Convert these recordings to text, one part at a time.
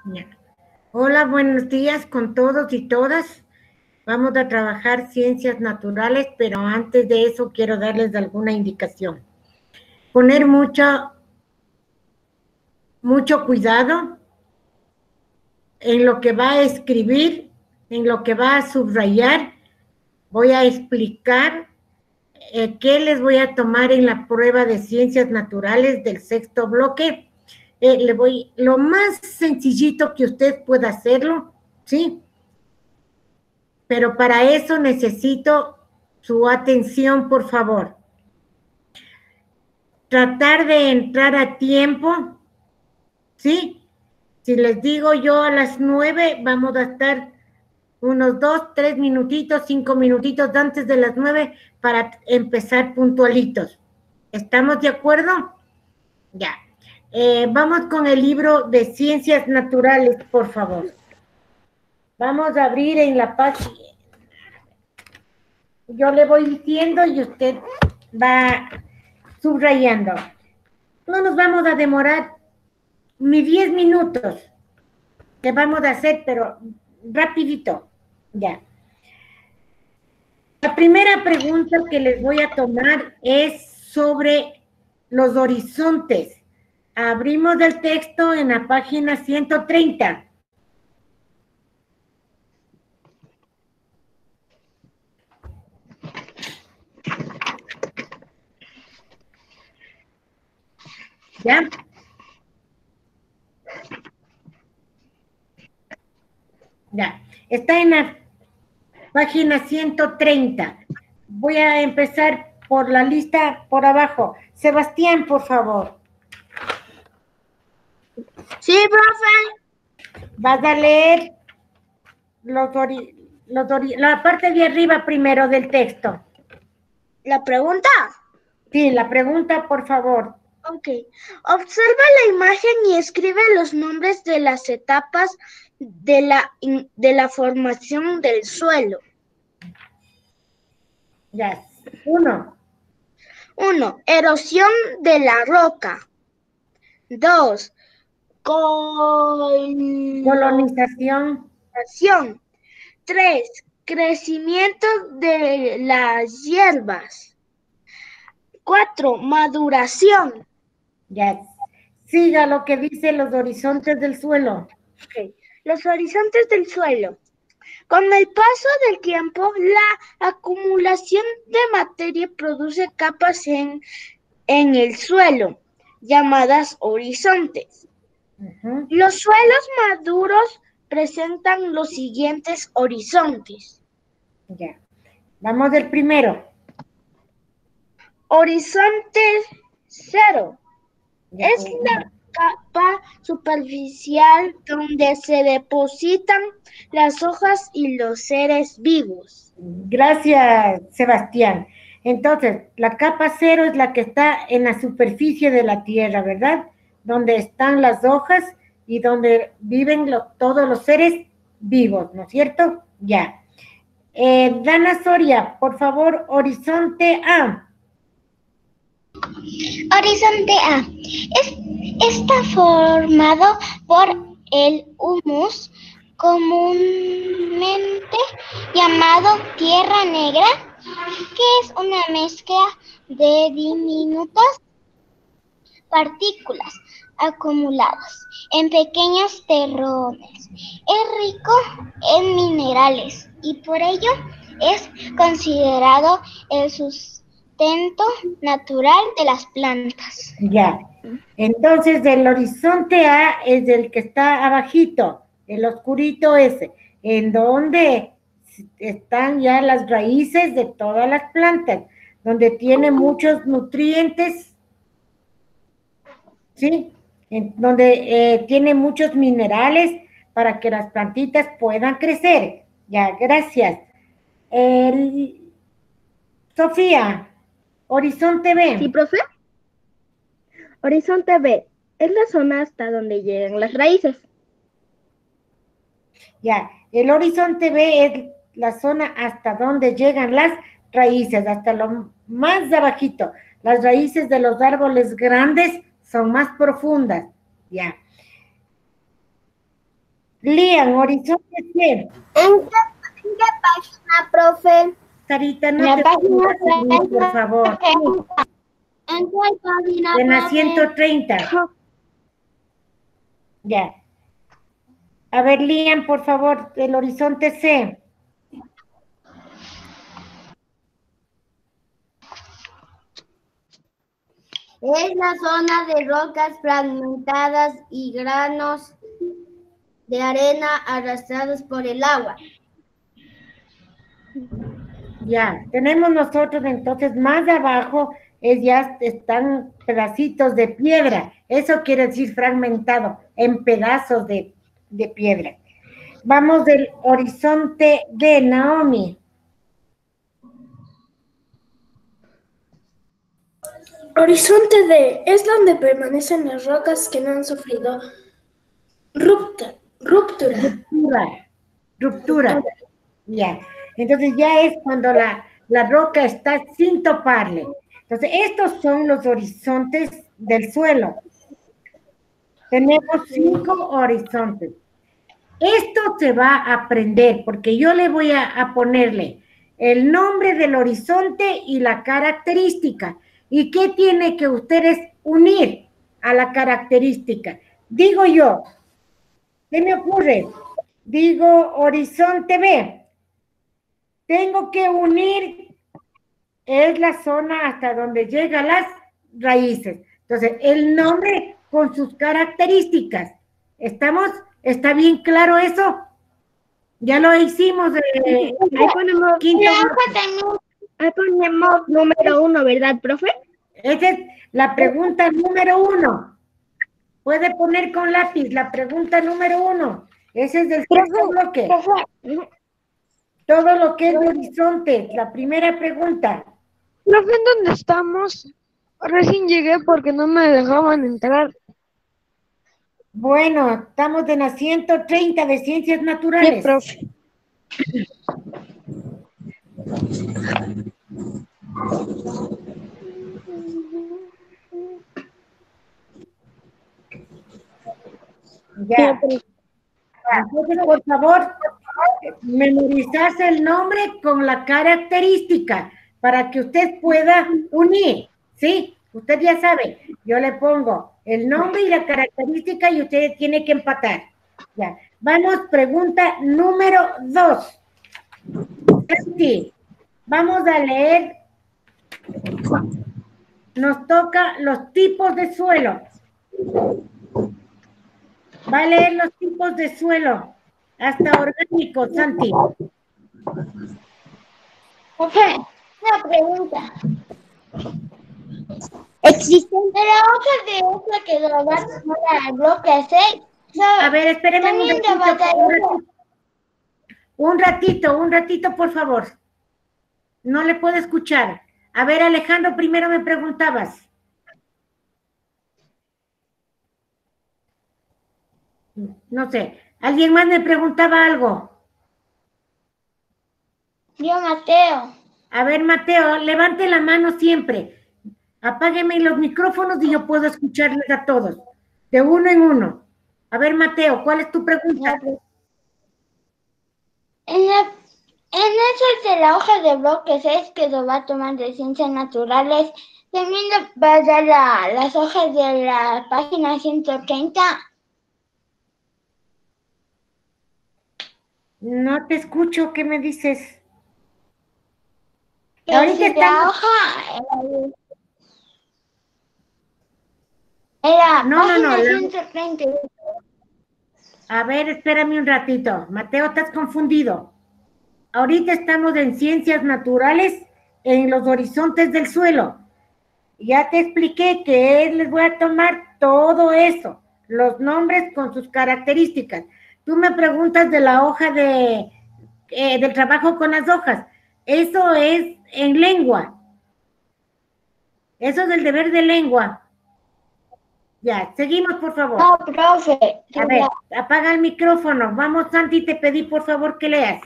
Ya. Hola, buenos días con todos y todas. Vamos a trabajar ciencias naturales, pero antes de eso quiero darles alguna indicación. Poner mucho cuidado en lo que va a escribir, en lo que va a subrayar. Voy a explicar qué les voy a tomar en la prueba de ciencias naturales del sexto bloque. Lo más sencillito que usted pueda hacerlo, ¿sí? Pero para eso necesito su atención, por favor. Tratar de entrar a tiempo, ¿sí? Si les digo yo a las 9, vamos a estar unos 2, 3 minutitos, 5 minutitos antes de las 9 para empezar puntualitos. ¿Estamos de acuerdo? Ya. Vamos con el libro de Ciencias Naturales, por favor. Vamos a abrir en la página. Yo le voy diciendo y usted va subrayando. No nos vamos a demorar ni 10 minutos. Que vamos a hacer, pero rapidito. Ya. La primera pregunta que les voy a tomar es sobre los horizontes. Abrimos el texto en la página 130. ¿Ya? Ya. Está en la página 130. Voy a empezar por la lista por abajo. Sebastián, por favor. Sí, profe. Vas a leer la parte de arriba primero del texto. ¿La pregunta? Sí, la pregunta, por favor. Ok. Observa la imagen y escribe los nombres de las etapas de la formación del suelo. Ya. 1. 1. Erosión de la roca. 2. Colonización. 3. Crecimiento de las hierbas. 4. Maduración. Ya. Siga lo que dice los horizontes del suelo. Okay. Los horizontes del suelo. Con el paso del tiempo, la acumulación de materia produce capas en el suelo, llamadas horizontes. Los suelos maduros presentan los siguientes horizontes. Ya. Vamos del primero. Horizonte 0. Ya. Es la capa superficial donde se depositan las hojas y los seres vivos. Gracias, Sebastián. Entonces, la capa 0 es la que está en la superficie de la Tierra, ¿verdad? Donde están las hojas y donde viven todos los seres vivos, ¿no es cierto? Ya. Dana Soria, por favor, horizonte A. Horizonte A. Está formado por el humus, comúnmente llamado tierra negra, que es una mezcla de diminutas partículas acumuladas en pequeños terrones. Es rico en minerales y por ello es considerado el sustento natural de las plantas. Ya. Entonces, el horizonte A es el que está abajito, el oscurito ese, en donde están ya las raíces de todas las plantas, donde tiene muchos nutrientes, ¿sí? Donde tiene muchos minerales para que las plantitas puedan crecer. Ya, gracias. Sofía, horizonte B. Sí, profe. Horizonte B es la zona hasta donde llegan las raíces. Ya, el horizonte B es la zona hasta donde llegan las raíces, hasta lo más de abajito. Las raíces de los árboles grandes son más profundas. Ya. Lian, horizonte C. ¿En qué página, profe? Sarita, no La te página pongas así, por favor. ¿En cuál página, En la profe? 130. Ya. A ver, Lian, por favor, el horizonte C. Es la zona de rocas fragmentadas y granos de arena arrastrados por el agua. Ya, tenemos nosotros entonces más abajo, ya están pedacitos de piedra. Eso quiere decir fragmentado, en pedazos de piedra. Vamos del horizonte de Naomi. Horizonte D es donde permanecen las rocas que no han sufrido ruptura. Ruptura. Ya. Entonces ya es cuando la roca está sin toparle. Entonces, estos son los horizontes del suelo. Tenemos 5 horizontes. Esto se va a aprender porque yo le voy a ponerle el nombre del horizonte y la característica. ¿Y qué tiene que ustedes unir a la característica? Digo yo, ¿qué me ocurre? Digo horizonte B. Tengo que unir, es la zona hasta donde llegan las raíces. Entonces, el nombre con sus características. ¿Estamos? ¿Está bien claro eso? Ya lo hicimos. Ahí ponemos, ahí ponemos número 1, ¿verdad, profe? Esa es la pregunta número 1. Puede poner con lápiz la pregunta número 1. Ese es del sexto bloque. Todo lo que es de horizonte, la primera pregunta. Profe, ¿en dónde estamos? Recién llegué porque no me dejaban entrar. Bueno, estamos en la 130 de Ciencias Naturales. Sí, profe. Ya. Entonces, por favor, memorizarse el nombre con la característica para que usted pueda unir, ¿sí? Usted ya sabe, yo le pongo el nombre y la característica y usted tiene que empatar. Ya. Vamos, pregunta número 2. Sí. Vamos a leer. Nos toca los tipos de suelo. Va a leer los tipos de suelo, hasta orgánico, Santi. Profe, una pregunta. ¿Existen de la hoja de esa que lo va a tomar al bloque 6? A ver, espéreme un ratito, por favor. No le puedo escuchar. A ver, Alejandro, primero me preguntabas. No sé. ¿Alguien más me preguntaba algo? Yo, Mateo. A ver, Mateo, levante la mano siempre. Apágueme los micrófonos y yo puedo escucharles a todos. De uno en uno. A ver, Mateo, ¿cuál es tu pregunta? En eso de la hoja de bloque 6 que lo va a tomar de Ciencias Naturales, también va a dar las hojas de la página 130. No te escucho, ¿qué me dices? Que Ahorita si estamos... la hoja era página 130. A ver, espérame un ratito. Mateo, estás confundido. Ahorita estamos en Ciencias Naturales, en los horizontes del suelo. Ya te expliqué que les voy a tomar todo eso, los nombres con sus características. Tú me preguntas de la hoja del trabajo con las hojas. Eso es en lengua. Eso es el deber de lengua. Ya, seguimos, por favor. No, profe. A ver, apaga el micrófono. Vamos, Santi, te pedí, por favor, que leas.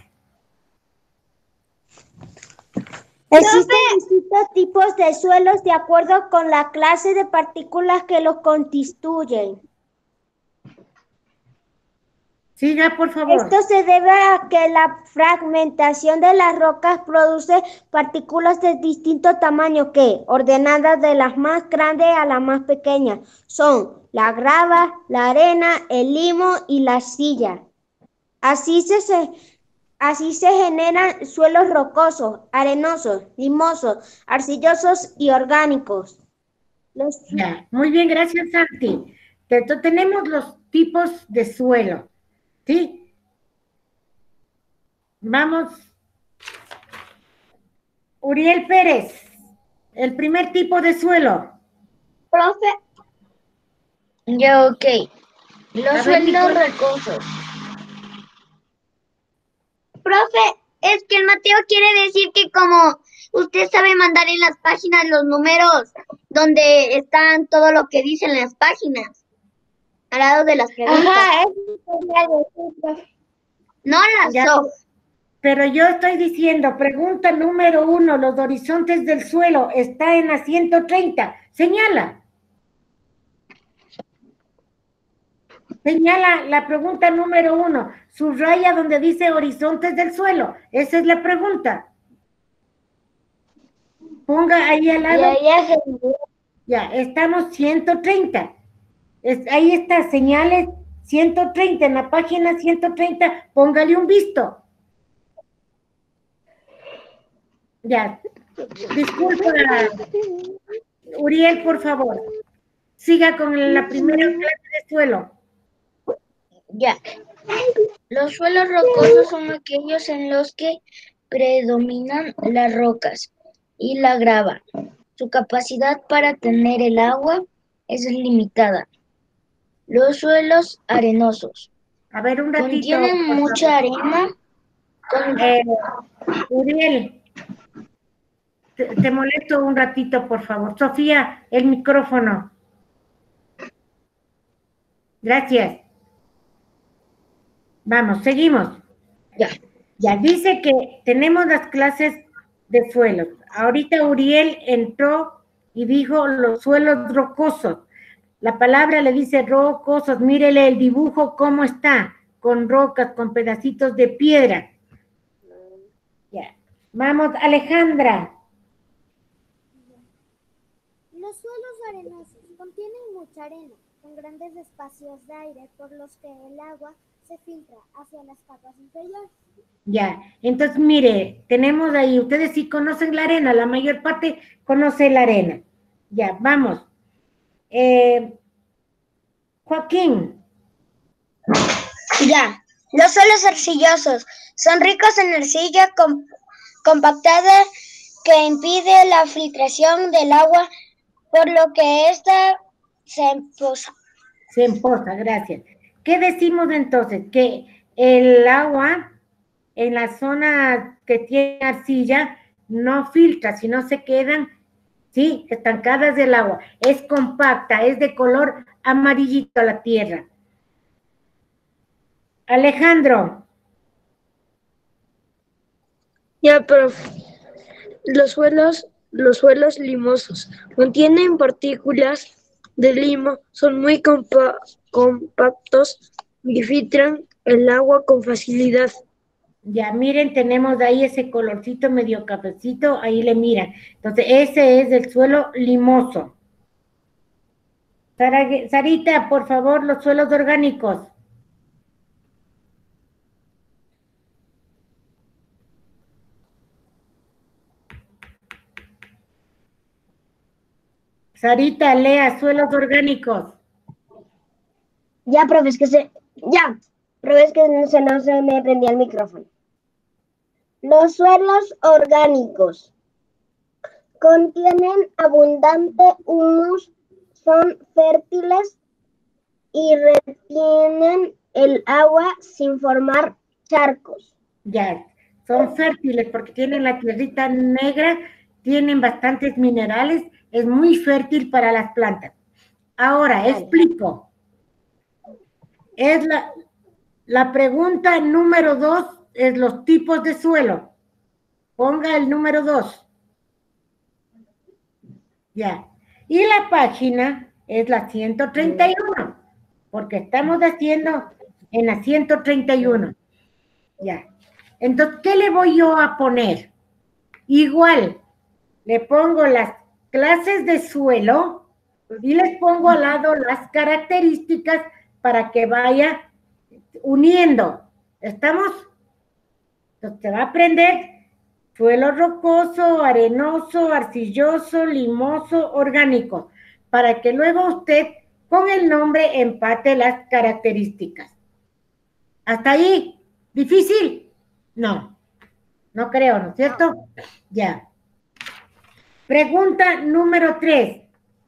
Existen distintos tipos de suelos de acuerdo con la clase de partículas que los constituyen. Siga, por favor. Esto se debe a que la fragmentación de las rocas produce partículas de distinto tamaño que, ordenadas de las más grandes a las más pequeñas, son la grava, la arena, el limo y la arcilla. Así se generan suelos rocosos, arenosos, limosos, arcillosos y orgánicos. Ya, muy bien, gracias, Santi. Tenemos los tipos de suelo, ¿sí? Vamos. Uriel Pérez, el primer tipo de suelo. Profe. Ya, ok. Los suelos rocosos. Profe, es que el Mateo quiere decir que como usted sabe mandar en las páginas los números donde están todo lo que dicen las páginas, al lado de las preguntas. Ajá, eso quería decir, profe. No las Ya, hojas. pero yo estoy diciendo, pregunta número 1, los horizontes del suelo, está en la 130. Señala. Señala la pregunta número 1. Subraya donde dice horizontes del suelo. Esa es la pregunta. Ponga ahí al lado. Ya, estamos 130. Ahí está, señales 130. En la página 130, póngale un visto. Ya. Disculpa, Uriel, por favor. Siga con la primera clase de suelo. Ya. Los suelos rocosos son aquellos en los que predominan las rocas y la grava. Su capacidad para tener el agua es limitada. Los suelos arenosos A ver, un ratito. contienen mucha arena. Uriel, te molesto un ratito, por favor. Sofía, el micrófono. Gracias. Vamos, seguimos. Ya dice que tenemos las clases de suelos. Ahorita Uriel entró y dijo los suelos rocosos. La palabra le dice rocosos. Mírele el dibujo cómo está, con rocas, con pedacitos de piedra. Ya. Vamos, Alejandra. Los suelos arenosos contienen mucha arena, con grandes espacios de aire por los que el agua se filtra hacia las capas inferiores. Ya, entonces mire, tenemos ahí, ustedes sí conocen la arena, la mayor parte conoce la arena. Ya, vamos. Joaquín. Ya, los suelos arcillosos son ricos en arcilla compactada que impide la filtración del agua, por lo que ésta se empoza. Se empoza, gracias. ¿Qué decimos entonces? Que el agua en la zona que tiene arcilla no filtra, sino se quedan, ¿sí? Estancadas del agua. Es compacta, es de color amarillito la tierra. Alejandro. Ya, profe. Los suelos limosos contienen partículas de limo, son muy compactos y filtran el agua con facilidad. Ya, miren, tenemos ahí ese colorcito medio cafecito, ahí le miran. Entonces, ese es el suelo limoso. Sarita, por favor, los suelos orgánicos. Sarita, lea, suelos orgánicos. Ya, profe, es que se me prendía el micrófono. Los suelos orgánicos contienen abundante humus, son fértiles y retienen el agua sin formar charcos. Ya, son fértiles porque tienen la tierrita negra, tienen bastantes minerales, es muy fértil para las plantas. Ahora, explico. Es la pregunta número 2, es los tipos de suelo. Ponga el número 2. Ya. Y la página es la 131, porque estamos haciendo En la 131. Ya. Entonces, ¿qué le voy yo a poner? Igual, le pongo las clases de suelo y les pongo al lado las características para que vaya uniendo. ¿Estamos? Entonces, se va a aprender suelo rocoso, arenoso, arcilloso, limoso, orgánico, para que luego usted con el nombre empate las características. ¿Hasta ahí? ¿Difícil? No, no creo, ¿no es cierto? Ya. Pregunta número 3.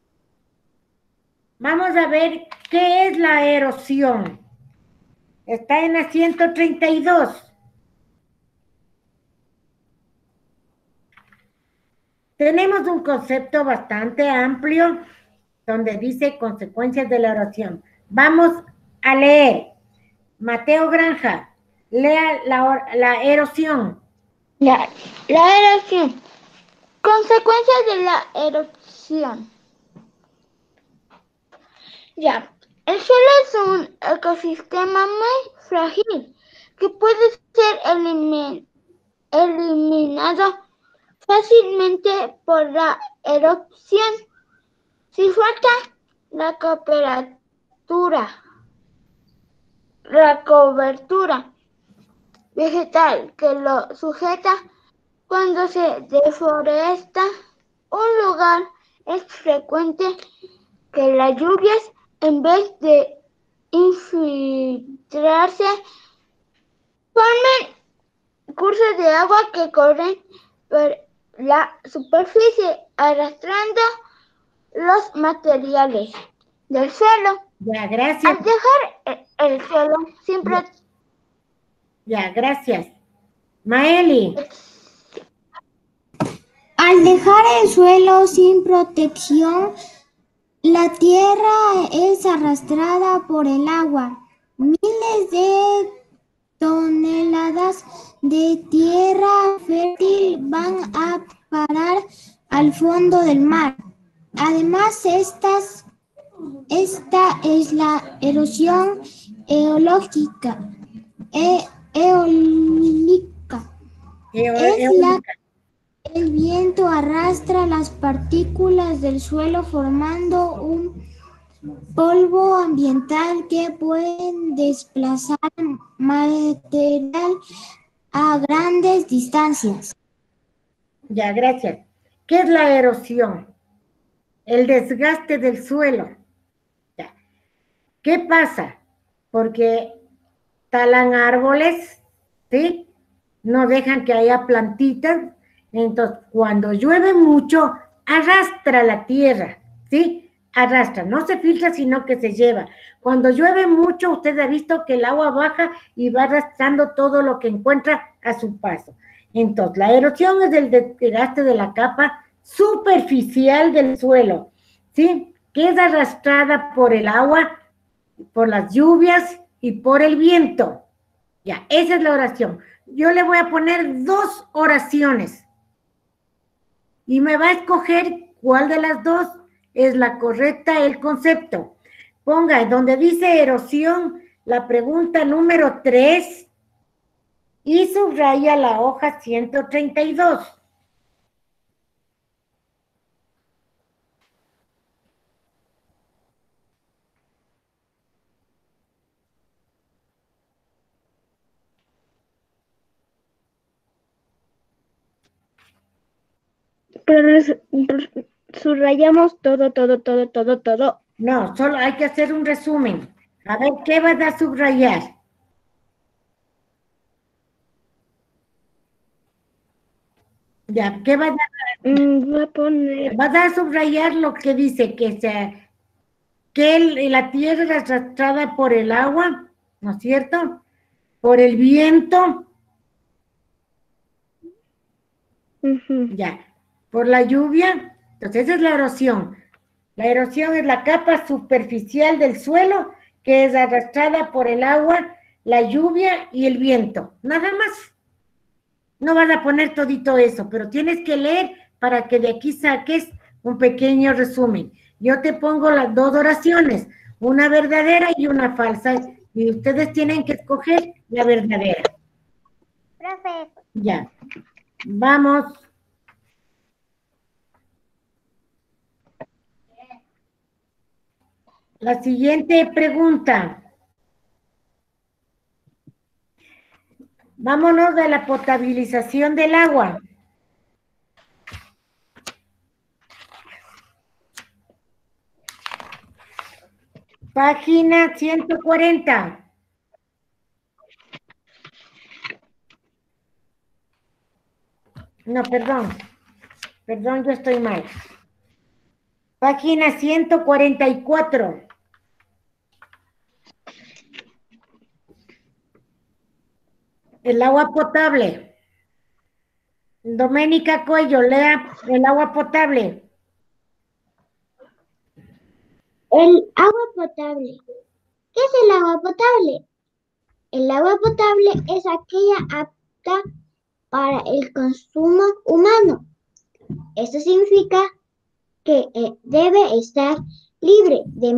Vamos a ver qué es la erosión. Está en la 132. Tenemos un concepto bastante amplio donde dice consecuencias de la erosión. Vamos a leer. Mateo Granja, lea la erosión. La erosión. Consecuencias de la erosión. Ya, el suelo es un ecosistema muy frágil que puede ser eliminado fácilmente por la erosión. Si falta la cobertura vegetal que lo sujeta, cuando se deforesta un lugar, es frecuente que las lluvias, en vez de infiltrarse, formen cursos de agua que corren por la superficie, arrastrando los materiales del suelo. Ya, gracias. Al dejar el suelo, siempre... Ya, gracias. Maeli. Al dejar el suelo sin protección, la tierra es arrastrada por el agua. Miles de toneladas de tierra fértil van a parar al fondo del mar. Además, esta es la erosión eológica. El viento arrastra las partículas del suelo formando un polvo ambiental que pueden desplazar material a grandes distancias. Ya, gracias. ¿Qué es la erosión? El desgaste del suelo. Ya. ¿Qué pasa? Porque talan árboles, ¿sí? No dejan que haya plantitas. Entonces, cuando llueve mucho, arrastra la tierra, ¿sí? Arrastra, no se filtra, sino que se lleva. Cuando llueve mucho, usted ha visto que el agua baja y va arrastrando todo lo que encuentra a su paso. Entonces, la erosión es el desgaste de la capa superficial del suelo, ¿sí? Que es arrastrada por el agua, por las lluvias y por el viento. Ya, esa es la oración. Yo le voy a poner 2 oraciones. Y me va a escoger cuál de las 2 es la correcta, el concepto. Ponga donde dice erosión, la pregunta número 3 y subraya la hoja 132. Pero subrayamos todo. No, solo hay que hacer un resumen. A ver, ¿qué vas a subrayar? Ya, ¿qué vas a...? Voy a poner... Vas a subrayar lo que dice, que la tierra es arrastrada por el agua, ¿no es cierto? Por el viento. Ya, por la lluvia. Entonces, esa es la erosión. La erosión es la capa superficial del suelo que es arrastrada por el agua, la lluvia y el viento. Nada más. No vas a poner todito eso, pero tienes que leer para que de aquí saques un pequeño resumen. Yo te pongo las 2 oraciones, una verdadera y una falsa, Y ustedes tienen que escoger la verdadera. Profe, Ya. Vamos. La siguiente pregunta. Vámonos a la potabilización del agua. Página 140. No, perdón. Perdón, yo estoy mal. Página 144. El agua potable. Doménica Cuello, lea el agua potable. El agua potable. ¿Qué es el agua potable? El agua potable es aquella apta para el consumo humano. Esto significa que debe estar libre de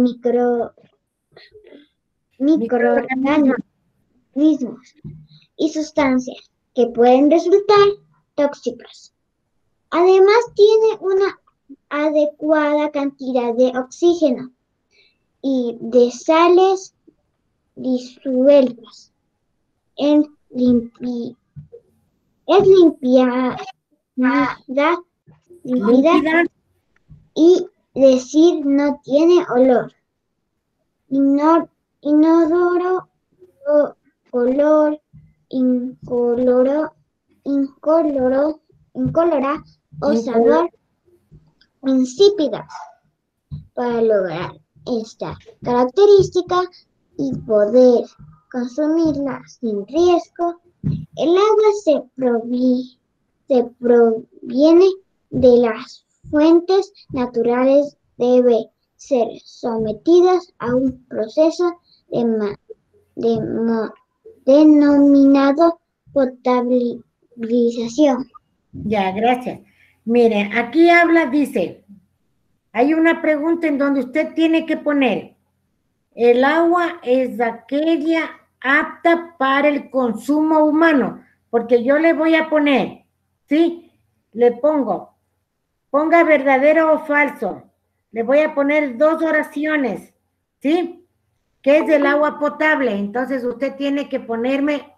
microorganismos y sustancias que pueden resultar tóxicas. Además, tiene una adecuada cantidad de oxígeno y de sales disueltas. Es límpida y decir no tiene olor, inodoro, color, incolora o sabor insípida. Para lograr esta característica y poder consumirla sin riesgo, el agua se proviene de las fuentes naturales, debe ser sometidas a un proceso denominado potabilización. Ya, gracias. Mire, aquí dice, hay una pregunta en donde usted tiene que poner, el agua es aquella apta para el consumo humano, porque yo le voy a poner, ¿sí? Le ponga verdadero o falso. Le voy a poner 2 oraciones, ¿sí? ¿Qué es el agua potable? Entonces usted tiene que ponerme,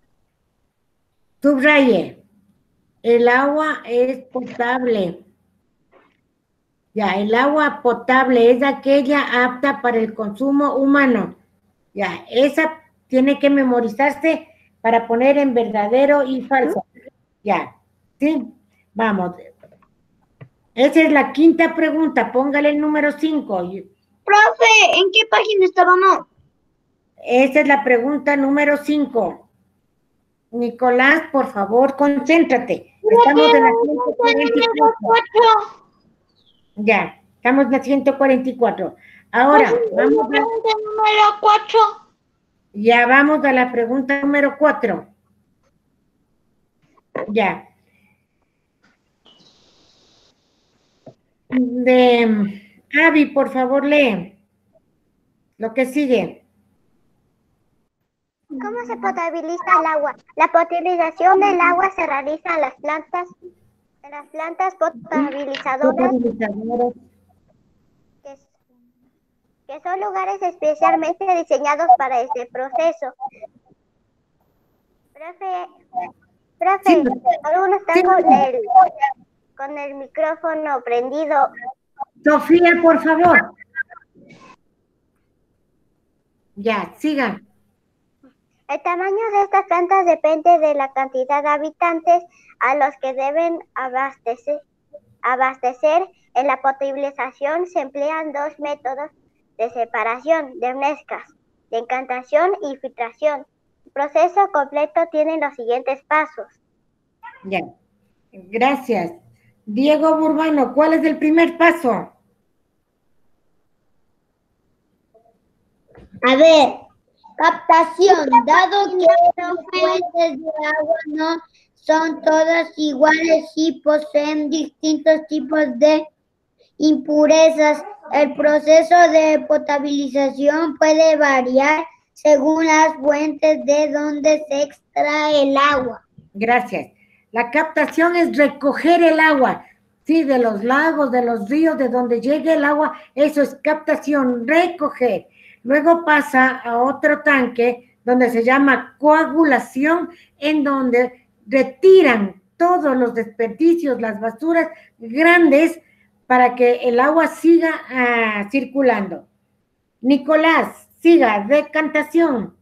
subraye, el agua es potable. Ya, el agua potable es aquella apta para el consumo humano. Ya, esa tiene que memorizarse para poner en verdadero y falso. Ya, ¿sí? Vamos. Esa es la quinta pregunta. Póngale el número 5. Profe, ¿en qué página estábamos? Esa es la pregunta número 5. Nicolás, por favor, concéntrate. Estamos en la 144. Ya, estamos en la 144. Ahora, vamos a... número 4. Ya vamos a la pregunta número 4. Ya. Avi, por favor, lee lo que sigue. ¿cómo se potabiliza el agua? La potabilización del agua se realiza en las plantas potabilizadoras, que son lugares especialmente diseñados para este proceso. Profe, algunos están con el micrófono prendido. Sofía, por favor. Ya, sigan. El tamaño de estas plantas depende de la cantidad de habitantes a los que deben abastecer. En la potabilización se emplean 2 métodos de separación de mezclas, de encantación y filtración. El proceso completo tiene los siguientes pasos. Ya, gracias. Diego Burbano, ¿cuál es el primer paso? A ver, captación, dado que las fuentes de agua no son todas iguales y poseen distintos tipos de impurezas, el proceso de potabilización puede variar según las fuentes de donde se extrae el agua. Gracias. La captación es recoger el agua, sí, de los lagos, de los ríos, de donde llegue el agua, eso es captación, recoger. Luego pasa a otro tanque donde se llama coagulación, en donde retiran todos los desperdicios, las basuras grandes, para que el agua siga circulando. Nicolás, siga, decantación.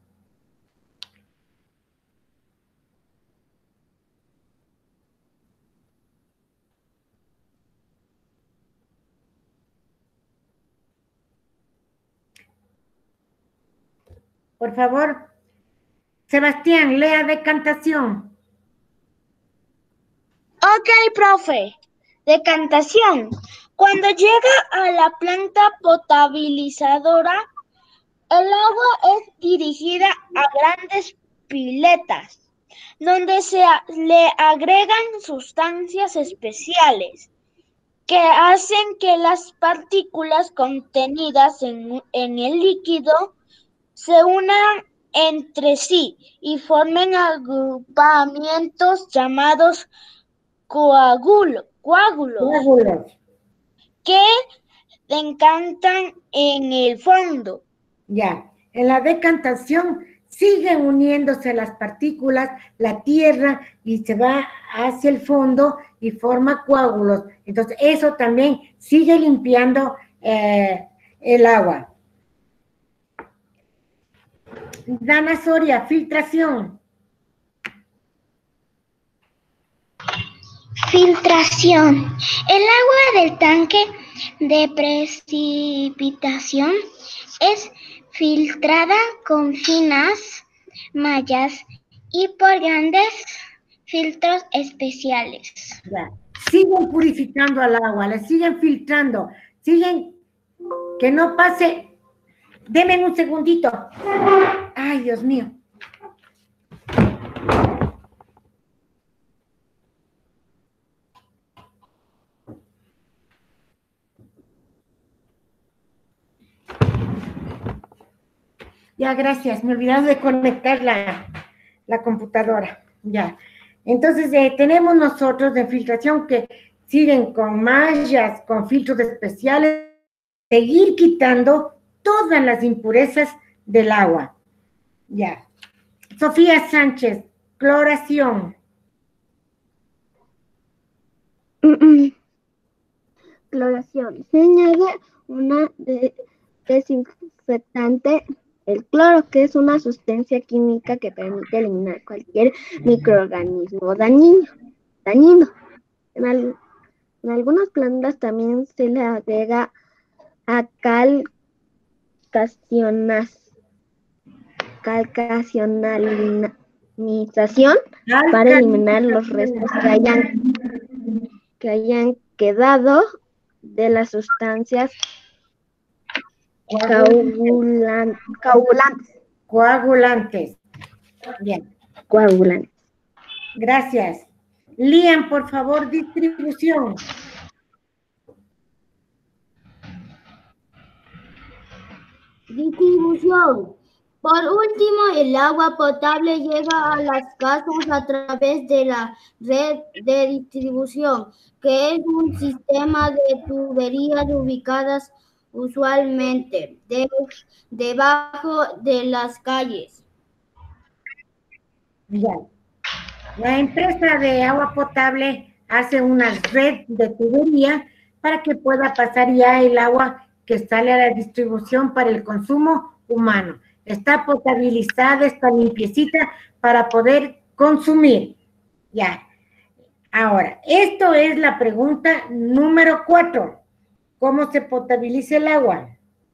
Por favor, Sebastián, lea decantación. Ok, profe. Decantación. Cuando llega a la planta potabilizadora, el agua es dirigida a grandes piletas, donde se le agregan sustancias especiales que hacen que las partículas contenidas en el líquido se unan entre sí y formen agrupamientos llamados coágulos que decantan en el fondo. Ya, en la decantación siguen uniéndose las partículas, la tierra, y se va hacia el fondo y forma coágulos. Entonces, eso también sigue limpiando el agua. Dana Soria, filtración. Filtración. El agua del tanque de precipitación es filtrada con finas mallas y por grandes filtros especiales. Ya. Siguen purificando al agua, le siguen filtrando, siguen que no pase. Denme un segundito. Ay, Dios mío. Ya, gracias. Me olvidaba de conectar la computadora. Ya. Entonces, tenemos nosotros de filtración que siguen con mallas, con filtros especiales, seguir quitando todas las impurezas del agua. Ya. Sofía Sánchez, cloración. Cloración. Se añade una desinfectante, el cloro, que es una sustancia química que permite eliminar cualquier microorganismo dañino. En algunas plantas también se le agrega a calcacionalización para eliminar los restos que hayan quedado de las sustancias Coagulantes. Bien. Coagulantes. Gracias. Liam, por favor, distribución. Distribución. Por último, el agua potable llega a las casas a través de la red de distribución, que es un sistema de tuberías ubicadas usualmente debajo de las calles. Bien. La empresa de agua potable hace una red de tubería para que pueda pasar ya el agua que sale a la distribución para el consumo humano. Está potabilizada, está limpiecita para poder consumir. Ya. Ahora, esto es la pregunta número 4. ¿Cómo se potabiliza el agua?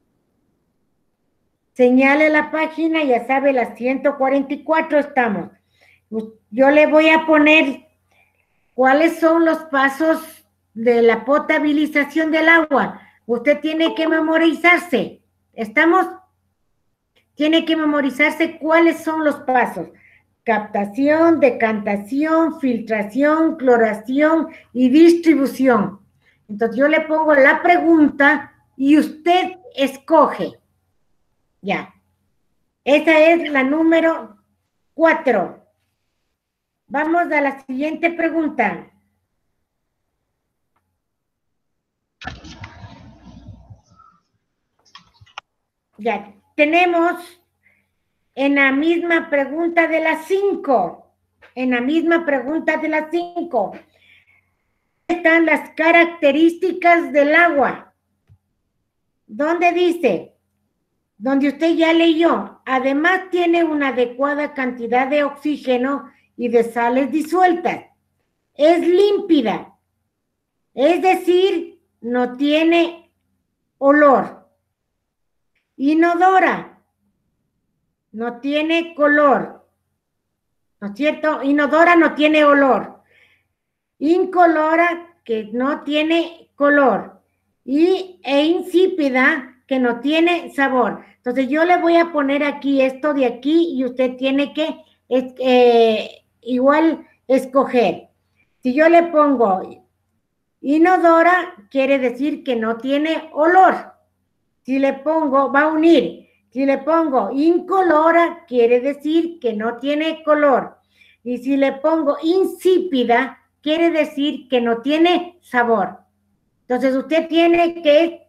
Señale la página, ya sabe, la 144 estamos. Yo le voy a poner cuáles son los pasos de la potabilización del agua. Usted tiene que memorizarse. ¿Estamos? Tiene que memorizarse cuáles son los pasos. Captación, decantación, filtración, cloración y distribución. Entonces yo le pongo la pregunta y usted escoge. Ya. Esa es la número 4. Vamos a la siguiente pregunta. Ya, tenemos en la misma pregunta de las 5. En la misma pregunta de las 5. Están las características del agua. ¿Dónde dice? Donde usted ya leyó. Además tiene una adecuada cantidad de oxígeno y de sales disueltas. Es límpida. Es decir, no tiene olor. Inodora. No tiene color. ¿No es cierto? Inodora no tiene olor. Incolora, que no tiene color. E insípida, que no tiene sabor. Entonces yo le voy a poner aquí esto de aquí y usted tiene que igual escoger. Si yo le pongo inodora, quiere decir que no tiene olor. Si le pongo, va a unir. Si le pongo incolora, quiere decir que no tiene color. Y si le pongo insípida, quiere decir que no tiene sabor. Entonces usted tiene que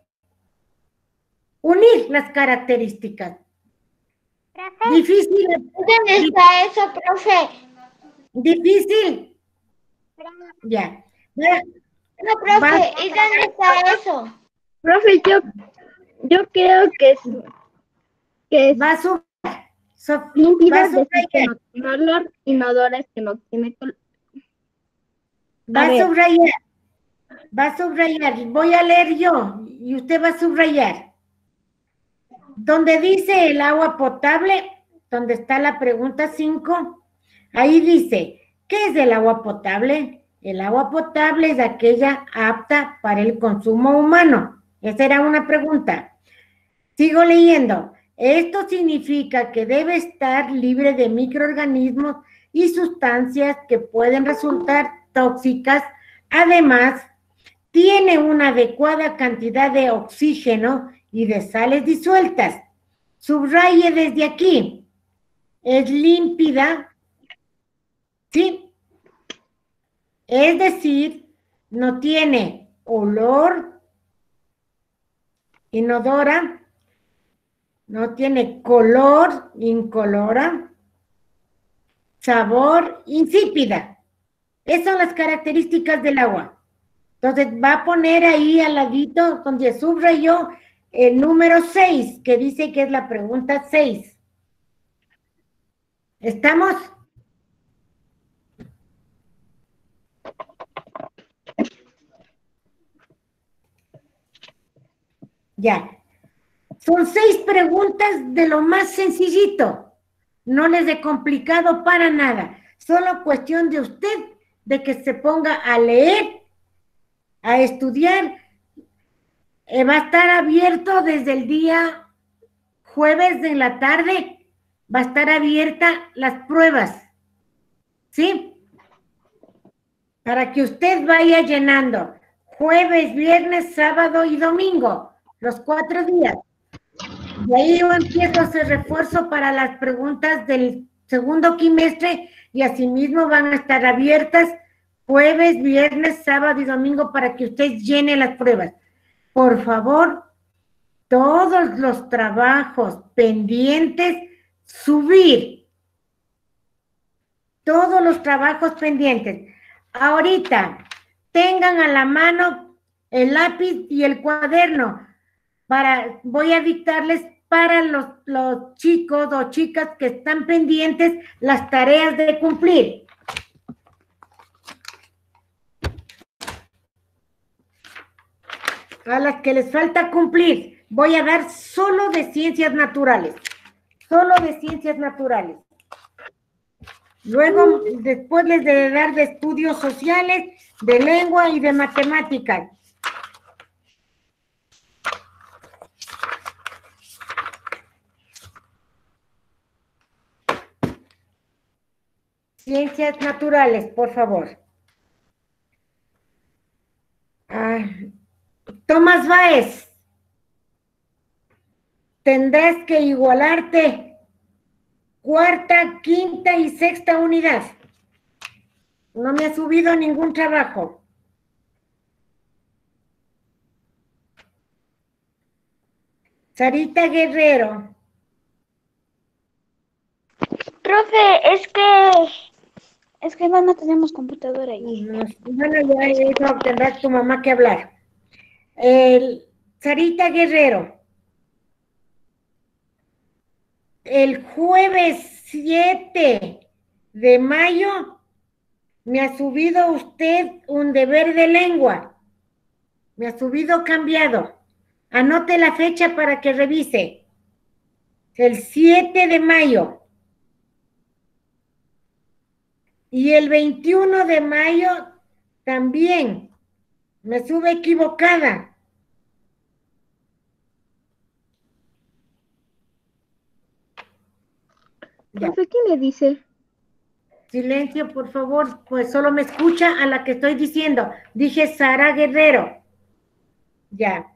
unir las características. Profe, Difícil. ¿dónde está eso, profe? Difícil. Ya. No, profe, ¿y dónde está eso? Profe, yo creo que es Va a límpida, va a es decir, que subrayar. no tiene olor, inodora es que no tiene color. Va a subrayar. Va a subrayar. Voy a leer yo y usted va a subrayar. Donde dice el agua potable, donde está la pregunta 5, ahí dice, ¿qué es el agua potable? El agua potable es aquella apta para el consumo humano. Esa era una pregunta. Sigo leyendo. Esto significa que debe estar libre de microorganismos y sustancias que pueden resultar tóxicas. Además, tiene una adecuada cantidad de oxígeno y de sales disueltas. Subraye desde aquí. Es límpida, ¿sí? Es decir, no tiene olor, inodora, no tiene color, incolora, sabor, insípida. Esas son las características del agua. Entonces va a poner ahí al ladito donde subrayó el número 6, que dice que es la pregunta 6. ¿Estamos? Ya. Son 6 preguntas de lo más sencillito. No les he complicado para nada. Solo cuestión de usted de que se ponga a leer, a estudiar. Va a estar abierto desde el día jueves en la tarde. Va a estar abierta las pruebas. ¿Sí? Para que usted vaya llenando. Jueves, viernes, sábado y domingo. Los 4 días. De ahí yo empiezo a hacer refuerzo para las preguntas del segundo quimestre y asimismo van a estar abiertas jueves, viernes, sábado y domingo para que usted llene las pruebas. Por favor, todos los trabajos pendientes, subir. Todos los trabajos pendientes. Ahorita, tengan a la mano el lápiz y el cuaderno. Voy a dictarles para los chicos o chicas que están pendientes las tareas de cumplir. A las que les falta cumplir, voy a dar solo de ciencias naturales. Solo de ciencias naturales. Luego, después les de dar de estudios sociales, de lengua y de matemáticas. Ciencias naturales, por favor. Tomás Báez, tendrás que igualarte cuarta, quinta y sexta unidad. No me ha subido ningún trabajo. Sarita Guerrero. Profe, es que no tenemos computadora ahí. Bueno, ya eso tendrás tu mamá que hablar. Sarita Guerrero. El jueves 7 de mayo me ha subido usted un deber de lengua. Me ha subido cambiado. Anote la fecha para que revise. El 7 de mayo. Y el 21 de mayo también. Me sube equivocada. Profe, ¿qué le dice? Silencio, por favor, pues solo me escucha a la que estoy diciendo. Dije Sara Guerrero. Ya.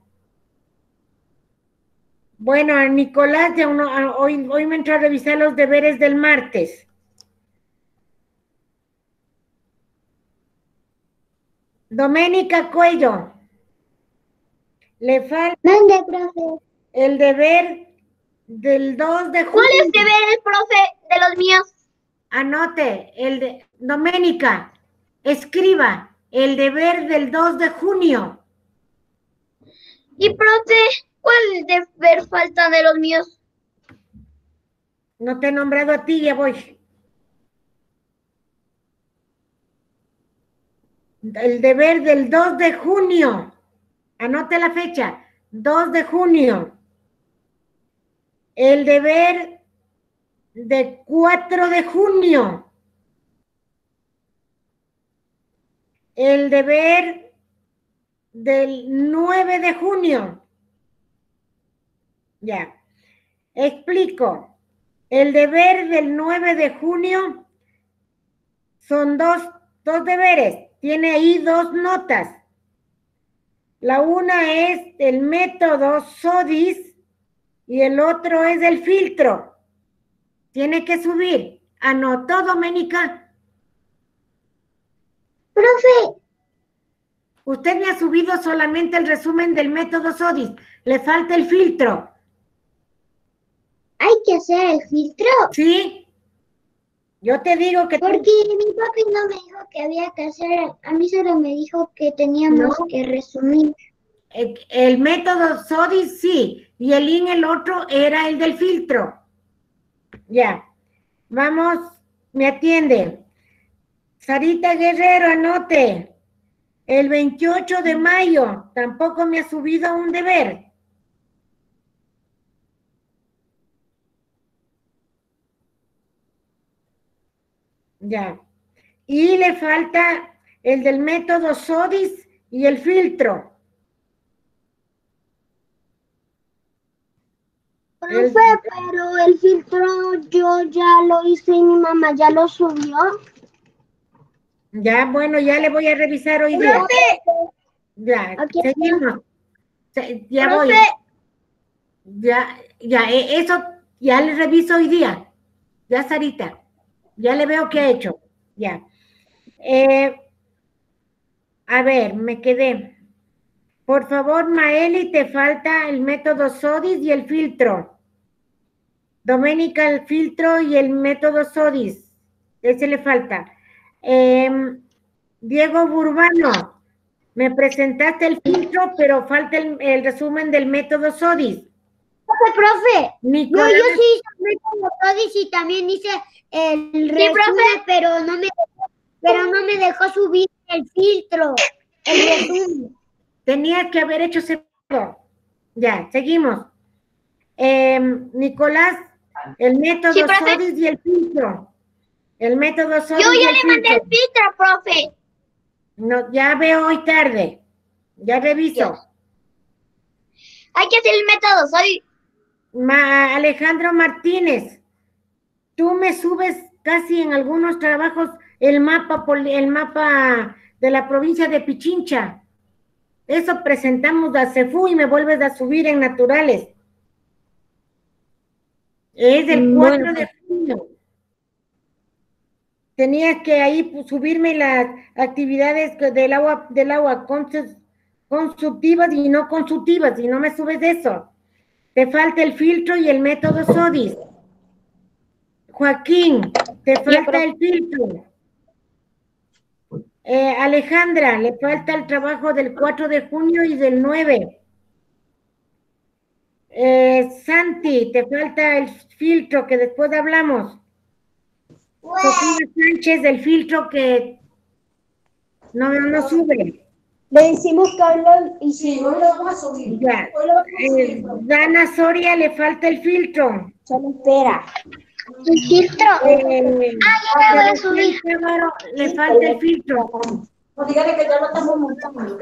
Bueno, a Nicolás, ya hoy me entró a revisar los deberes del martes. Doménica Cuello. Le falta Mande, profe. el deber del 2 de junio. ¿Cuáles deberes, profe, de los míos? Anote, Doménica, escriba el deber del 2 de junio. Y, profe, ¿cuál deber falta de los míos? No te he nombrado a ti, ya voy. El deber del 2 de junio. Anote la fecha, 2 de junio. El deber de 4 de junio. El deber del 9 de junio. Ya. Explico. El deber del 9 de junio son dos deberes. Tiene ahí 2 notas. La una es el método SODIS y el otro es el filtro. Tiene que subir. ¿Anotó, Doménica? Profe, Usted me ha subido solamente el resumen del método SODIS. Le falta el filtro. ¿hay que hacer el filtro? ¿Sí? Yo te digo que... Porque mi papi no me dijo que había que hacer, a mí solo me dijo que teníamos que resumir. El método SODIS, sí. Y el otro era el del filtro. Ya. Vamos, me atiende. Sarita Guerrero, anote. El 28 de mayo tampoco me ha subido un deber. Ya. Y le falta el del método SODIS y el filtro. Profe, pero el filtro yo ya lo hice y mi mamá ya lo subió. Ya, bueno, ya le voy a revisar hoy día. Ya, Aquí seguimos. Ya Profe. voy. Ya, eso ya le reviso hoy día. Ya, Sarita. Ya le veo qué ha hecho. Ya. A ver, me quedé. Por favor, Maeli, te falta el método SODIS y el filtro. Doménica, el filtro y el método SODIS. Ese le falta. Diego Burbano, me presentaste el filtro, pero falta el resumen del método SODIS. Profe, Nicolás, yo sí hice el método SODIS y también hice el resumen, pero no me dejó subir el filtro, el resumen. tenías que haber hecho separado. Ya, seguimos. Nicolás, el método SODIS y el filtro. El método SODIS. Yo y ya el le mandé el filtro, profe. No, ya veo hoy tarde. Ya reviso. Hay que hacer el método SODIS. Alejandro Martínez, tú me subes casi en algunos trabajos el mapa de la provincia de Pichincha. Eso presentamos a CEFU y me vuelves a subir en naturales. Es el 4 de junio. Tenías que ahí pues, subirme las actividades del agua consultivas y no consultivas, y no me subes eso. Te falta el filtro y el método SODIS. Joaquín, te falta el filtro. Alejandra, le falta el trabajo del 4 de junio y del 9. Santi, te falta el filtro que después hablamos. Sofía Sánchez, del filtro que no sube. Le decimos que hoy lo hicimos. Lo vamos a subir. Ya. Dana Soria, le falta el filtro. Solo espera. ¿El filtro? Ya lo voy a subir. Le falta el filtro. No, dígale que ya lo estamos montando.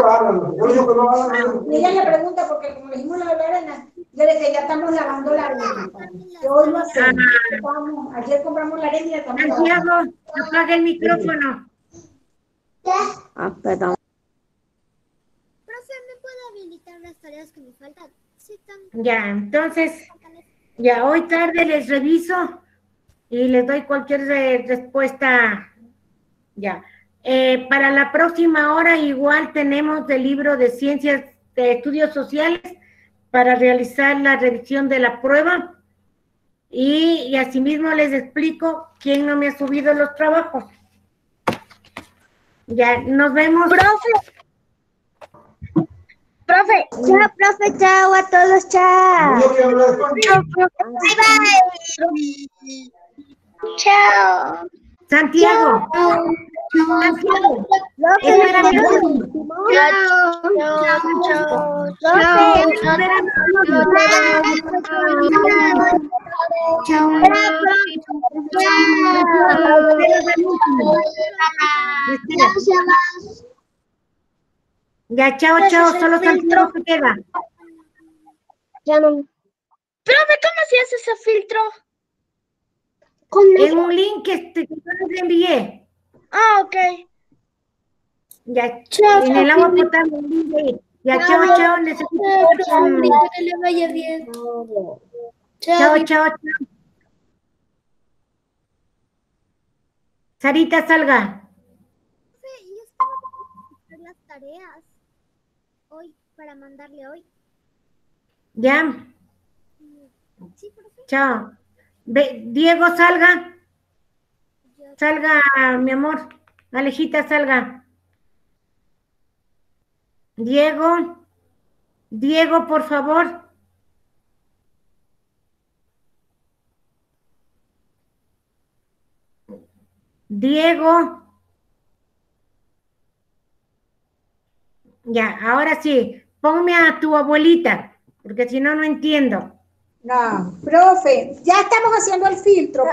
Y ella le pregunta, porque como le dijimos la arena, dígale que ya estamos lavando la arena. Que hoy lo hacemos. Ayer compramos la arena y la estamos lavando. Santiago, apaga el micrófono. Perdón. Profe, ¿me puede habilitar las tareas que me faltan? Sí, Ya, entonces, ya hoy tarde les reviso y les doy cualquier respuesta. Ya. Para la próxima hora igual tenemos el libro de Ciencias de Estudios Sociales para realizar la revisión de la prueba y asimismo les explico quién no me ha subido los trabajos. Ya, nos vemos. Profe. Chao, profe, chao a todos, chao. Bye, bye. Chao. Santiago. Santiago. Espérame. Ya, chao, solo Santiago se queda. Ya no. Profe, ¿cómo se hace ese filtro? En un link que yo les envié. Ah, ok. Ya, en el agua potable. Ya, chao, necesito. Que le vaya bien. Chao. Sarita, salga. Profe, yo estaba por hacer las tareas hoy, para mandarle hoy. Ya, Sí, profe. chao. Diego, salga. Salga, mi amor. Alejita, salga. Diego, por favor. Diego. Ya, ahora sí, ponme a tu abuelita, porque si no, no entiendo. No, profe, ya estamos haciendo el filtro.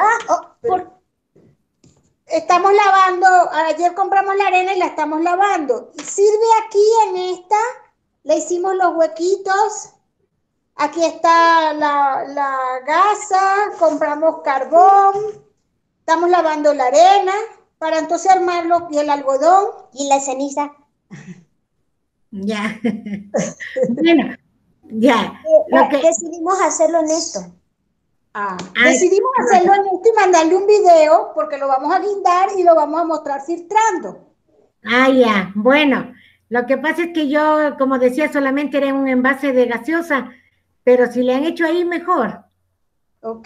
Estamos lavando, ayer compramos la arena y la estamos lavando. Sirve aquí en esta, le hicimos los huequitos. Aquí está la gasa, compramos carbón, estamos lavando la arena para entonces armarlo y el algodón. ¿Y la ceniza? Ya. Bueno, ya. Decidimos hacerlo en esto. Decidimos hacerlo en esto y mandarle un video porque lo vamos a guindar y lo vamos a mostrar filtrando. Ya. Bueno, lo que pasa es que yo, como decía, solamente era un envase de gaseosa, pero si le han hecho ahí, mejor. Ok.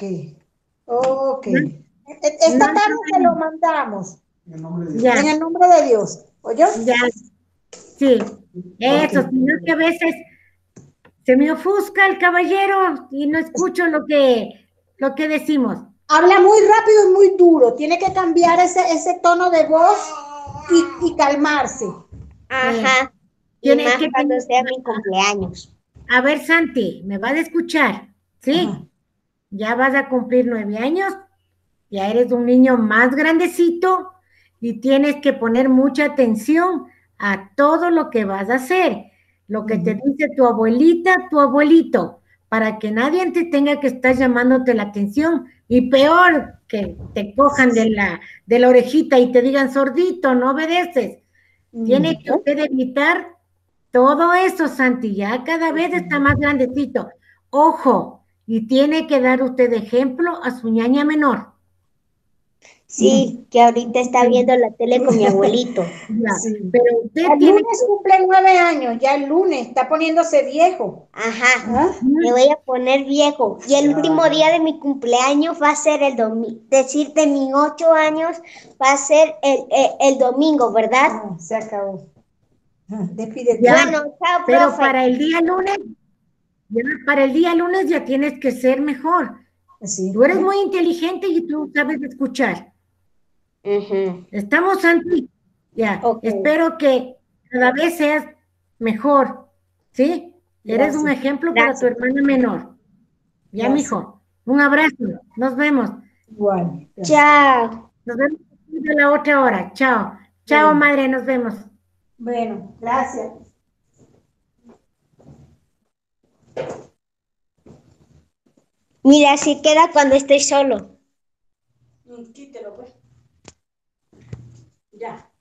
Esta tarde se lo mandamos. Ya. En el nombre de Dios. ¿Oyó? Ya. Sí. Eso, sino que a veces se me ofusca el caballero y no escucho lo que decimos. Habla muy rápido y muy duro. Tiene que cambiar ese tono de voz y calmarse. Ajá. Tienes que cuando sea mi cumpleaños. A ver, Santi, ¿me vas a escuchar? ¿Sí? Ajá. Ya vas a cumplir 9 años, ya eres un niño más grandecito y tienes que poner mucha atención a todo lo que vas a hacer, lo que te dice tu abuelita, tu abuelito, para que nadie te tenga que estar llamándote la atención y peor que te cojan de la orejita y te digan sordito, no obedeces. Tiene que usted evitar todo eso, Santi, ya cada vez está más grandecito. Ojo, y tiene que dar usted ejemplo a su ñaña menor. Sí, que ahorita está viendo la tele con mi abuelito. Ya, Sí. pero usted El tiene lunes cumple 9 años, ya el lunes, está poniéndose viejo. Ajá, ¿Ah? me voy a poner viejo. Y el último día de mi cumpleaños va a ser el domingo. Decir, de mis 8 años va a ser el domingo, ¿verdad? Ah, se acabó. Despídete. Ya, Bueno, chao, pero profe. para el día lunes ya tienes que ser mejor. Sí. Tú eres muy inteligente y tú sabes escuchar. Ujú. Estamos, Santi. Ya, Ok. espero que cada vez seas mejor, ¿sí? Eres un Gracias. ejemplo para tu Gracias. hermana menor. Ya, Gracias. mijo. Un abrazo. Nos vemos. Igual. Chao. Nos vemos a la otra hora. Chao. Chao, Bueno. madre. Nos vemos. Bueno, gracias. Mira, así queda cuando estoy solo. Quítelo, pues. Ya.